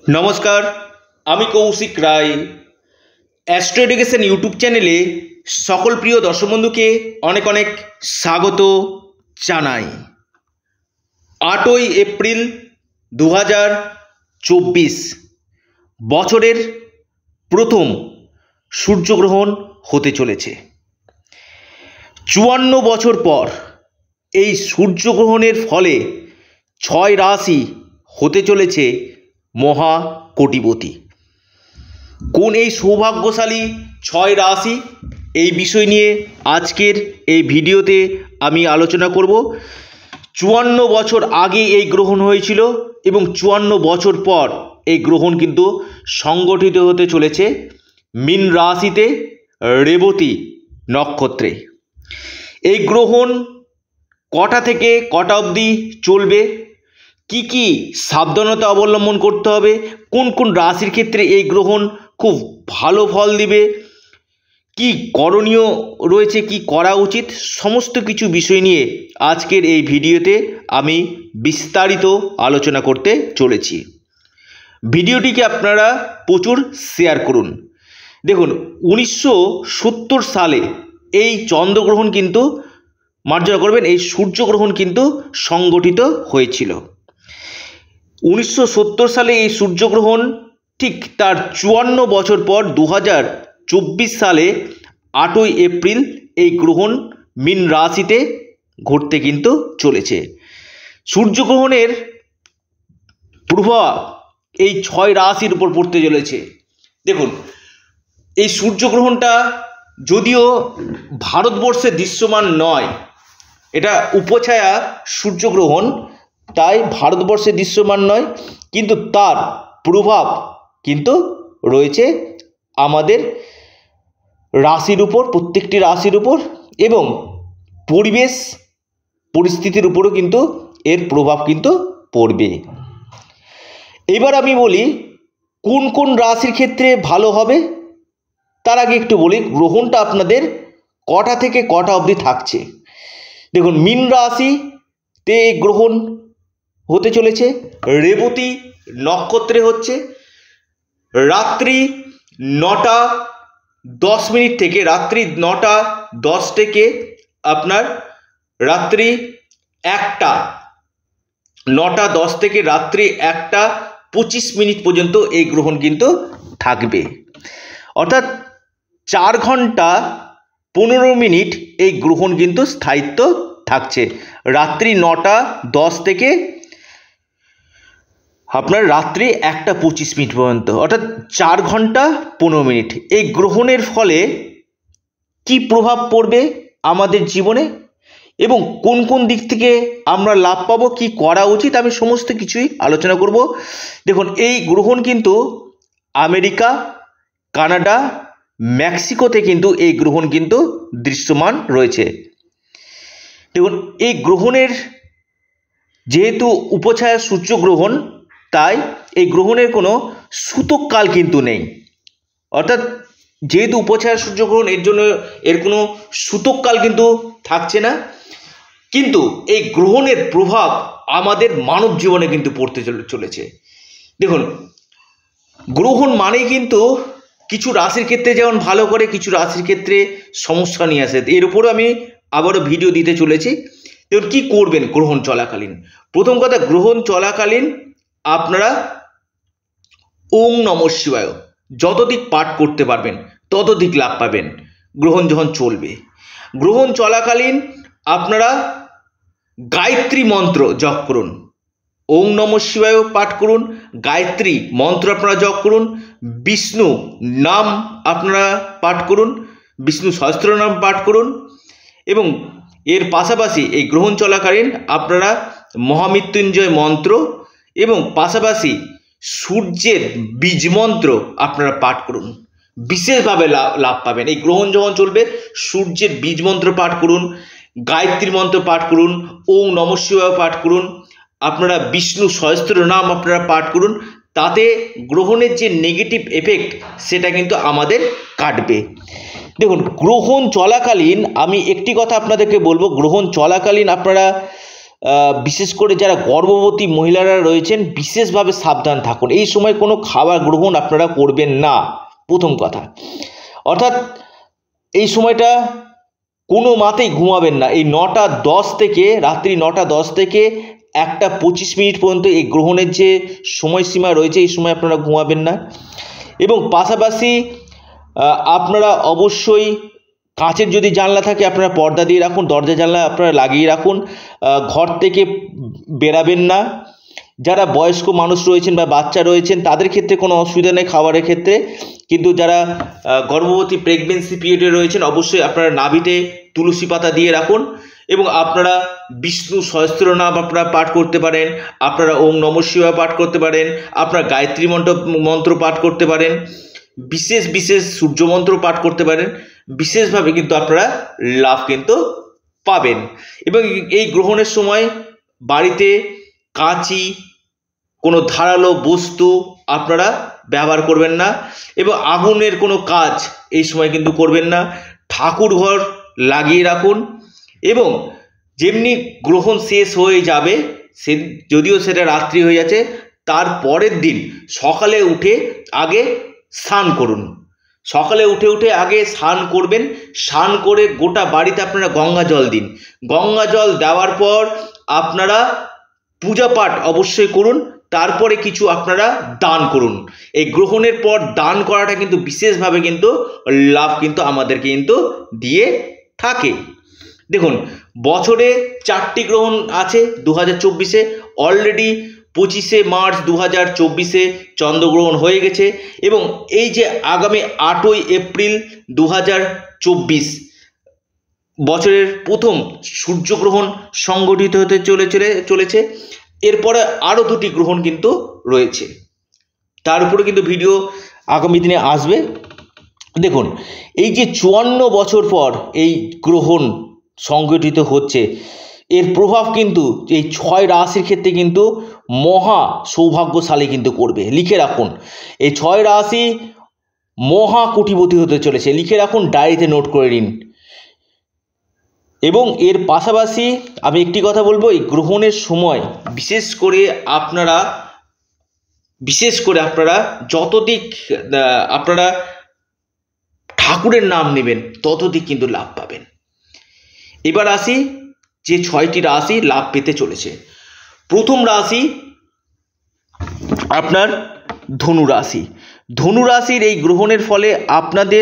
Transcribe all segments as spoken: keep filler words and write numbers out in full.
নমস্কার, আমি Koushik Roy. Astro education YouTube চ্যানেলে সকল প্রিয় দর্শক বন্ধুকে অনেক অনেক স্বাগত জানাই। আটই এপ্রিল দু হাজার চব্বিশ বছরের প্রথম সূর্যগ্রহণ হতে চলেছে। চুয়ান্ন বছর পর এই সূর্যগ্রহণের ফলে ছয় রাশি হতে চলেছে মহা কোটিপতি। কোন এই সৌভাগ্যশালী ছয় রাশি, এই বিষয় নিয়ে আজকের এই ভিডিওতে আমি আলোচনা করব। চুয়ান্ন বছর আগে এই গ্রহণ হয়েছিল এবং চুয়ান্ন বছর পর এই গ্রহণ কিন্তু সংগঠিত হতে চলেছে মীন রাশিতে, রেবতী নক্ষত্রে। এই গ্রহণ কটা থেকে কটা অবধি চলবে, কি কি সাবধানতা অবলম্বন করতে হবে, কোন কোন রাশির ক্ষেত্রে এই গ্রহণ খুব ভালো ফল দিবে, কি করণীয় রয়েছে, কি করা উচিত, সমস্ত কিছু বিষয় নিয়ে আজকের এই ভিডিওতে আমি বিস্তারিত আলোচনা করতে চলেছি। ভিডিওটিকে আপনারা প্রচুর শেয়ার করুন। দেখুন, উনিশশো সত্তর সালে এই চন্দ্রগ্রহণ কিন্তু মার্জনা করবেন, এই সূর্যগ্রহণ কিন্তু সংগঠিত হয়েছিল। উনিশশো সত্তর সালে এই সূর্যগ্রহণ ঠিক তার চুয়ান্ন বছর পর দু হাজার চব্বিশ সালে আটই এপ্রিল এই গ্রহণ মীন রাশিতে ঘটতে কিন্তু চলেছে। সূর্যগ্রহণের প্রভাব এই ছয় রাশির উপর পড়তে চলেছে। দেখুন, এই সূর্যগ্রহণটা যদিও ভারতবর্ষে দৃশ্যমান নয়, এটা উপছায়া সূর্যগ্রহণ, তাই ভারতবর্ষে দৃশ্যমান নয়, কিন্তু তার প্রভাব কিন্তু রয়েছে আমাদের রাশির উপর, প্রত্যেকটি রাশির উপর এবং পরিবেশ পরিস্থিতির উপরও কিন্তু এর প্রভাব কিন্তু পড়বে। এবার আমি বলি কোন কোন রাশির ক্ষেত্রে ভালো হবে। তার আগে একটু বলি গ্রহণটা আপনাদের কটা থেকে কটা অবধি থাকছে। দেখুন, মীন রাশিতে এই গ্রহণ হতে চলেছে, রেবতী নক্ষত্রে হচ্ছে। রাত্রি নটা দশ মিনিট থেকে রাত্রি নটা দশ থেকে আপনার রাত্রি একটা নটা দশ থেকে রাত্রি একটা পঁচিশ মিনিট পর্যন্ত এই গ্রহণ কিন্তু থাকবে। অর্থাৎ চার ঘন্টা পনেরো মিনিট এই গ্রহণ কিন্তু স্থায়িত্ব থাকছে। রাত্রি নটা দশ থেকে আপনার রাত্রি একটা পঁচিশ মিনিট পর্যন্ত, অর্থাৎ চার ঘন্টা পনেরো মিনিট। এই গ্রহণের ফলে কি প্রভাব পড়বে আমাদের জীবনে এবং কোন কোন দিক থেকে আমরা লাভ পাবো, কি করা উচিত, আমি সমস্ত কিছুই আলোচনা করব। দেখুন, এই গ্রহণ কিন্তু আমেরিকা, কানাডা, মেক্সিকোতে কিন্তু এই গ্রহণ কিন্তু দৃশ্যমান রয়েছে। দেখুন, এই গ্রহণের যেহেতু উপছায়া সূর্যগ্রহণ, তাই এই গ্রহণের কোনো সূতককাল কিন্তু নেই। অর্থাৎ যেহেতু উপছায়া সূর্যগ্রহণ, এর জন্য এর কোনো সূতককাল কিন্তু থাকছে না, কিন্তু এই গ্রহণের প্রভাব আমাদের মানব জীবনে কিন্তু পড়তে চলেছে। দেখুন, গ্রহণ মানেই কিন্তু কিছু রাশির ক্ষেত্রে যেমন ভালো করে, কিছু রাশির ক্ষেত্রে সমস্যা নিয়ে আসে। এর উপরও আমি আবারও ভিডিও দিতে চলেছি। দেখুন, কী করবেন গ্রহণ চলাকালীন। প্রথম কথা, গ্রহণ চলাকালীন আপনারা ওং নমঃ শিবায় যতদিক পাঠ করতে পারবেন ততদিক লাভ পাবেন গ্রহণ যখন চলবে। গ্রহণ চলাকালীন আপনারা গায়ত্রী মন্ত্র জপ করুন, ওং নমঃ শিবায় পাঠ করুন, গায়ত্রী মন্ত্র আপনারা জপ করুন, বিষ্ণু নাম আপনারা পাঠ করুন, বিষ্ণু সহস্রনাম পাঠ করুন এবং এর পাশাপাশি এই গ্রহণ চলাকালীন আপনারা মহামৃত্যুঞ্জয় মন্ত্র এবং পাশাপাশি সূর্যের বীজ মন্ত্র আপনারা পাঠ করুন, বিশেষভাবে লাভ পাবেন। এই গ্রহণ যখন চলবে সূর্যের বীজ মন্ত্র পাঠ করুন, গায়ত্রী মন্ত্র পাঠ করুন, ওং নমঃ শিবায় পাঠ করুন, আপনারা বিষ্ণু সহস্র নাম আপনারা পাঠ করুন। তাতে গ্রহণের যে নেগেটিভ এফেক্ট সেটা কিন্তু আমাদের কাটবে। দেখুন, গ্রহণ চলাকালীন আমি একটি কথা আপনাদেরকে বলবো, গ্রহণ চলাকালীন আপনারা বিশেষ করে যারা গর্ভবতী মহিলারা রয়েছেন বিশেষভাবে সাবধান থাকুন। এই সময় কোনো খাবার গ্রহণ আপনারা করবেন না, প্রথম কথা। অর্থাৎ এই সময়টা কোনো মাতেই ঘুমাবেন না। এই নটা দশ থেকে রাত্রি নটা দশ থেকে একটা পঁচিশ মিনিট পর্যন্ত এই গ্রহণের যে সময়সীমা রয়েছে এই সময় আপনারা ঘুমাবেন না। এবং পাশাপাশি আপনারা অবশ্যই কাঁচের যদি জানলা থাকে আপনারা পর্দা দিয়ে রাখুন, দরজা জানলা আপনারা লাগিয়ে রাখুন, ঘর থেকে বেরাবেন না। যারা বয়স্ক মানুষ রয়েছেন বা বাচ্চা রয়েছেন তাদের ক্ষেত্রে কোনো অসুবিধা নেই খাবারের ক্ষেত্রে, কিন্তু যারা গর্ভবতী প্রেগনেন্সি পিরিয়ডে রয়েছেন অবশ্যই আপনারা নাভিতে তুলসী পাতা দিয়ে রাখুন। এবং আপনারা বিষ্ণু সহস্রনাম আপনারা পাঠ করতে পারেন, আপনারা ওম নমঃ শিবায় পাঠ করতে পারেন, আপনারা গায়ত্রী মন্ত্র মন্ত্র পাঠ করতে পারেন, বিশেষ বিশেষ সূর্য মন্ত্র পাঠ করতে পারেন। বিশেষভাবে কিন্তু আপনারা লাভ কিন্তু পাবেন। এবং এই গ্রহণের সময় বাড়িতে কাঁচি, কোনো ধারালো বস্তু আপনারা ব্যবহার করবেন না এবং আগুনের কোনো কাজ এই সময় কিন্তু করবেন না। ঠাকুর ঘর লাগিয়ে রাখুন এবং যেমনি গ্রহণ শেষ হয়ে যাবে, সে যদিও সেটা রাত্রি হয়ে যাচ্ছে, তার পরের দিন সকালে উঠে আগে স্নান করুন। সকালে উঠে উঠে আগে স্নান করবেন, স্নান করে গোটা বাড়িতে আপনারা গঙ্গা জল দিন। গঙ্গা জল দেওয়ার পর আপনারা পূজা পাঠ অবশ্যই করুন, তারপরে কিছু আপনারা দান করুন। এই গ্রহণের পর দান করাটা কিন্তু বিশেষভাবে কিন্তু লাভ কিন্তু আমাদেরকে কিন্তু দিয়ে থাকে। দেখুন, বছরে চারটি গ্রহণ আছে দু হাজার চব্বিশে। অলরেডি পঁচিশে মার্চ দু হাজার চব্বিশে চন্দ্রগ্রহণ হয়ে গেছে এবং এই যে আগামী আটই এপ্রিল দু হাজার চব্বিশ বছরের প্রথম সূর্যগ্রহণ সংগঠিত হতে চলে চলে চলেছে। এরপরে আরও দুটি গ্রহণ কিন্তু রয়েছে, তার উপরে কিন্তু ভিডিও আগামী দিনে আসবে। দেখুন, এই যে চুয়ান্ন বছর পর এই গ্রহণ সংগঠিত হচ্ছে, এর প্রভাব কিন্তু এই ছয় রাশির ক্ষেত্রে কিন্তু মহা সৌভাগ্যশালী কিন্তু করবে। লিখে রাখুন, এই ছয় রাশি মহা কোটিপতি হতে চলেছে। লিখে রাখুন, ডায়েরিতে নোট করে নিন। এবং এর পাশাপাশি আমি একটি কথা বলবো, এই গ্রহণের সময় বিশেষ করে আপনারা বিশেষ করে আপনারা যতদিক আপনারা ঠাকুরের নাম নেবেন ততদিক কিন্তু লাভ পাবেন। এবার আসি যে ছয়টি রাশি লাভ পেতে চলেছে। প্রথম রাশি আপনার ধনু রাশি। ধনু রাশির এই গ্রহণের ফলে আপনাদের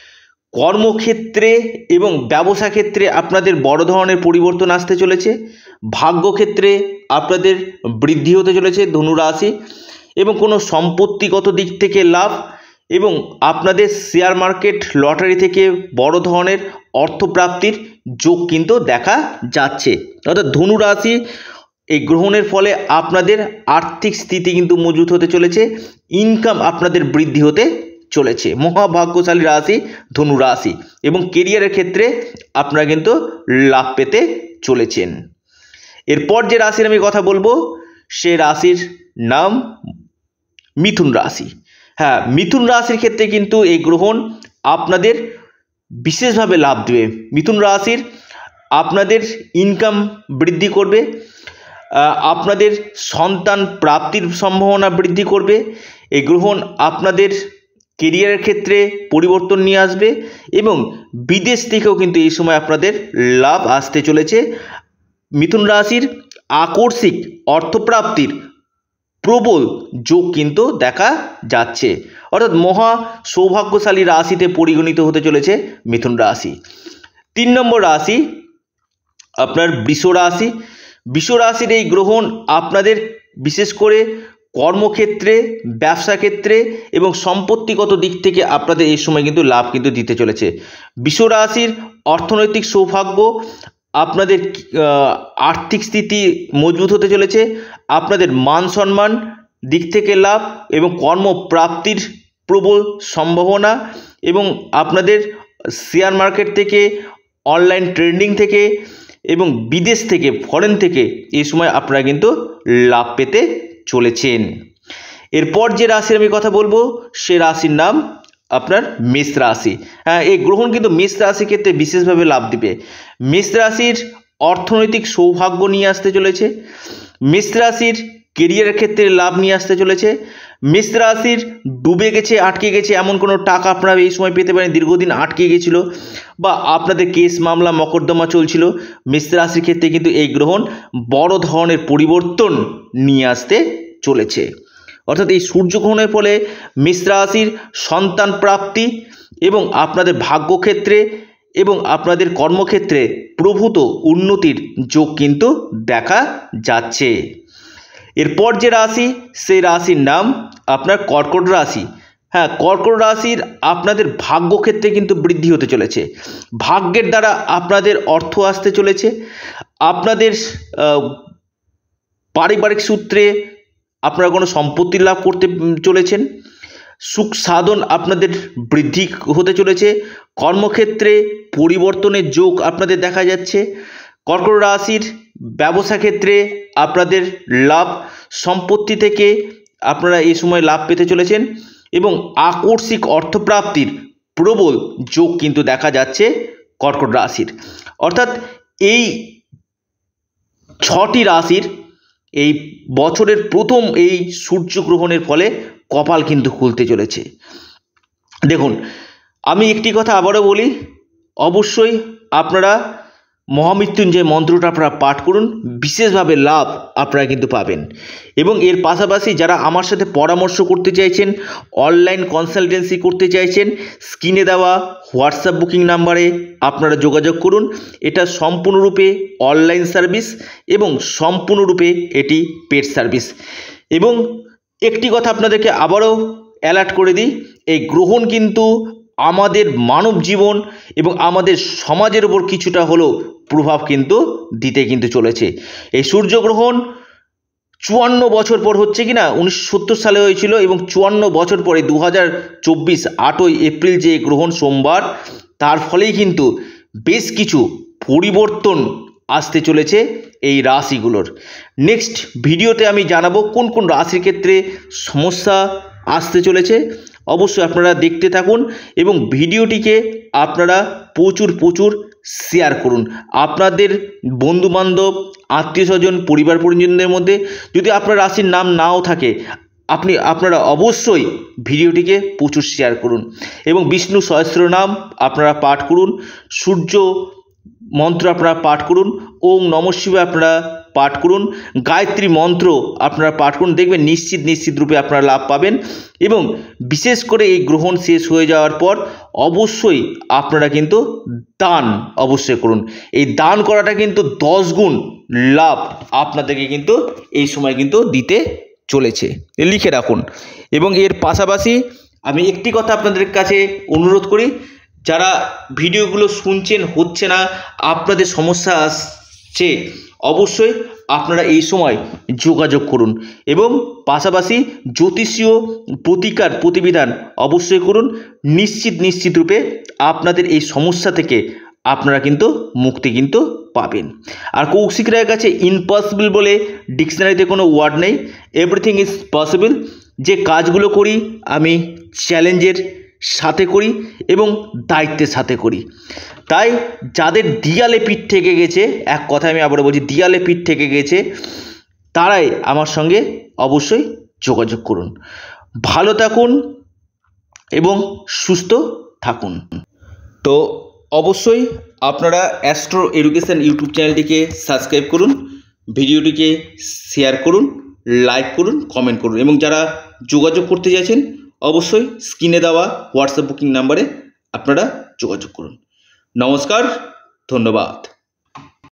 কর্মক্ষেত্রে এবং ব্যবসা ক্ষেত্রে আপনাদের বড় ধরনের পরিবর্তন আসতে চলেছে। ভাগ্যক্ষেত্রে আপনাদের বৃদ্ধি হতে চলেছে ধনু রাশি এবং কোনো সম্পত্তিগত দিক থেকে লাভ এবং আপনাদের শেয়ার মার্কেট লটারি থেকে বড় ধরনের অর্থপ্রাপ্তির যোগ কিন্তু দেখা যাচ্ছে। অর্থাৎ ধনু রাশি এই গ্রহণের ফলে আপনাদের আর্থিক স্থিতি কিন্তু মজবুত হতে চলেছে, ইনকাম আপনাদের বৃদ্ধি হতে চলেছে। মহাভাগ্যশালী রাশি ধনু রাশি এবং কেরিয়ারের ক্ষেত্রে আপনারা কিন্তু লাভ পেতে চলেছেন। এরপর যে রাশির আমি কথা বলবো সে রাশির নাম মিথুন রাশি। হ্যাঁ, মিথুন রাশির ক্ষেত্রে কিন্তু এই গ্রহণ আপনাদের বিশেষভাবে লাভ দেবে। মিথুন রাশির আপনাদের ইনকাম বৃদ্ধি করবে, আপনাদের সন্তান প্রাপ্তির সম্ভাবনা বৃদ্ধি করবে। এই গ্রহণ আপনাদের কেরিয়ারের ক্ষেত্রে পরিবর্তন নিয়ে আসবে এবং বিদেশ থেকেও কিন্তু এই সময় আপনাদের লাভ আসতে চলেছে। মিথুন রাশির আকস্মিক অর্থপ্রাপ্তির প্রবল যোগ কিন্তু দেখা যাচ্ছে, অর্থাৎ মহা সৌভাগ্যশালী রাশিতে পরিগণিত হতে চলেছে মিথুন রাশি। তিন নম্বর রাশি আপনার বৃষ রাশি। বৃষ রাশির এই গ্রহণ আপনাদের বিশেষ করে কর্মক্ষেত্রে, ব্যবসা ক্ষেত্রে এবং সম্পত্তিগত দিক থেকে আপনাদের এই সময় কিন্তু লাভ কিন্তু দিতে চলেছে। বৃষ রাশির অর্থনৈতিক সৌভাগ্য, আপনাদের আর্থিক স্থিতি মজবুত হতে চলেছে, আপনাদের মান সম্মান দিক থেকে লাভ এবং কর্মপ্রাপ্তির প্রবল সম্ভাবনা এবং আপনাদের শেয়ার মার্কেট থেকে, অনলাইন ট্রেডিং থেকে এবং বিদেশ থেকে, ফরেন থেকে এই সময় আপনারা কিন্তু লাভ পেতে চলেছেন। এরপর যে রাশির আমি কথা বলবো সে রাশির নাম আপনার মেষ রাশি। হ্যাঁ, এই গ্রহণ কিন্তু মেষ রাশির ক্ষেত্রে বিশেষভাবে লাভ দিবে। মেষ রাশির অর্থনৈতিক সৌভাগ্য নিয়ে আসতে চলেছে। মেষ রাশির কেরিয়ারের ক্ষেত্রে লাভ নিয়ে আসতে চলেছে। মেষ রাশির ডুবে গেছে, আটকে গেছে এমন কোনো টাকা আপনারা এই সময় পেতে পারেন, দীর্ঘদিন আটকে গেছিল বা আপনাদের কেস মামলা মকদ্দমা চলছিল, মেষ রাশির ক্ষেত্রে কিন্তু এই গ্রহণ বড় ধরনের পরিবর্তন নিয়ে আসতে চলেছে। অর্থাৎ এই সূর্যগ্রহণের ফলে মেষ রাশির সন্তান প্রাপ্তি এবং আপনাদের ভাগ্যক্ষেত্রে এবং আপনাদের কর্মক্ষেত্রে প্রভূত উন্নতির যোগ কিন্তু দেখা যাচ্ছে। এরপর যে রাশি, সেই রাশির নাম আপনার কর্কট রাশি। হ্যাঁ, কর্কট রাশির আপনাদের ভাগ্যক্ষেত্রে কিন্তু বৃদ্ধি হতে চলেছে। ভাগ্যের দ্বারা আপনাদের অর্থ আসতে চলেছে। আপনাদের পারিবারিক সূত্রে আপনারা কোনো সম্পত্তি লাভ করতে চলেছেন। সুখ সাধন আপনাদের বৃদ্ধি হতে চলেছে। কর্মক্ষেত্রে পরিবর্তনের যোগ আপনাদের দেখা যাচ্ছে। কর্কট রাশির ব্যবসা ক্ষেত্রে আপনাদের লাভ, সম্পত্তি থেকে আপনারা এই সময় লাভ পেতে চলেছেন এবং আকস্মিক অর্থপ্রাপ্তির প্রবল যোগ কিন্তু দেখা যাচ্ছে কর্কট রাশির। অর্থাৎ এই ছটি রাশির এই বছরের প্রথম এই সূর্যগ্রহণের ফলে কপাল কিন্তু খুলতে চলেছে। দেখুন, আমি একটি কথা আবারও বলি, অবশ্যই আপনারা মহামৃত্যুঞ্জয় মন্ত্রটা আপনারা পাঠ করুন, বিশেষভাবে লাভ আপনারা কিন্তু পাবেন। এবং এর পাশাপাশি যারা আমার সাথে পরামর্শ করতে চাইছেন, অনলাইন কনসালটেন্সি করতে চাইছেন, স্ক্রিনে দেওয়া হোয়াটসঅ্যাপ বুকিং নাম্বারে আপনারা যোগাযোগ করুন। এটা সম্পূর্ণরূপে অনলাইন সার্ভিস এবং সম্পূর্ণরূপে এটি পেড সার্ভিস। এবং একটি কথা আপনাদেরকে আবারও অ্যালার্ট করে দিই, এই গ্রহণ কিন্তু আমাদের মানব জীবন এবং আমাদের সমাজের উপর কিছুটা হলেও প্রভাব কিন্তু দিতে কিন্তু চলেছে। এই সূর্যগ্রহণ চুয়ান্ন বছর পর হচ্ছে কি না, উনিশশো সত্তর সালে হয়েছিল এবং চুয়ান্ন বছর পরে দু হাজার চব্বিশ আটই এপ্রিল যে গ্রহণ সোমবার, তার ফলেই কিন্তু বেশ কিছু পরিবর্তন আসতে চলেছে এই রাশিগুলোর। নেক্সট ভিডিওতে আমি জানাবো কোন কোন রাশির ক্ষেত্রে সমস্যা আসতে চলেছে। অবশ্যই আপনারা দেখতে থাকুন এবং ভিডিওটিকে আপনারা প্রচুর প্রচুর শেয়ার করুন আপনাদের বন্ধুবান্ধব, আত্মীয় স্বজন, পরিবার পরিজনদের মধ্যে। যদি আপনার রাশির নাম নাও থাকে, আপনি আপনারা অবশ্যই ভিডিওটিকে প্রচুর শেয়ার করুন এবং বিষ্ণু সহস্রনাম আপনারা পাঠ করুন, সূর্য মন্ত্র আপনারা পাঠ করুন, ওম নমঃ শিবায় আপনারা পাঠ করুন, গায়ত্রী মন্ত্র আপনারা পাঠ করুন। দেখবেন নিশ্চিত নিশ্চিত রূপে আপনারা লাভ পাবেন। এবং বিশেষ করে এই গ্রহণ শেষ হয়ে যাওয়ার পর অবশ্যই আপনারা কিন্তু দান অবশ্যই করুন। এই দান করাটা কিন্তু দশ গুণ লাভ আপনাদেরকে কিন্তু এই সময় কিন্তু দিতে চলেছে, লিখে রাখুন। এবং এর পাশাপাশি আমি একটি কথা আপনাদের কাছে অনুরোধ করি, যারা ভিডিওগুলো শুনছেন, হচ্ছে না, আপনাদের সমস্যা আসছে, অবশ্যই আপনারা এই সময় যোগাযোগ করুন এবং পাশাপাশি জ্যোতিষীয় প্রতিকার প্রতিবিধান অবশ্যই করুন। নিশ্চিত নিশ্চিত রূপে আপনাদের এই সমস্যা থেকে আপনারা কিন্তু মুক্তি কিন্তু পাবেন। আর কৌশিক রায়ের কাছে ইম্পসিবল বলে ডিকশনারিতে কোনো ওয়ার্ড নেই, এভরিথিং ইজ পসিবল। যে কাজগুলো করি আমি চ্যালেঞ্জের সাথে করি এবং দায়িত্বের সাথে করি। তাই যাদের দিয়ালে পিঠ থেকে গেছে, এক কথা আমি আবার বলছি, দিয়ালে পিঠ থেকে গেছে, তারাই আমার সঙ্গে অবশ্যই যোগাযোগ করুন। ভালো থাকুন এবং সুস্থ থাকুন। তো অবশ্যই আপনারা অ্যাস্ট্রো এডুকেশন ইউটিউব চ্যানেলটিকে সাবস্ক্রাইব করুন, ভিডিওটিকে শেয়ার করুন, লাইক করুন, কমেন্ট করুন এবং যারা যোগাযোগ করতে চাইছেন অবশ্যই স্ক্রিনে দেওয়া হোয়াটসঅ্যাপ বুকিং নাম্বারে আপনারা যোগাযোগ করুন। নমস্কার, ধন্যবাদ।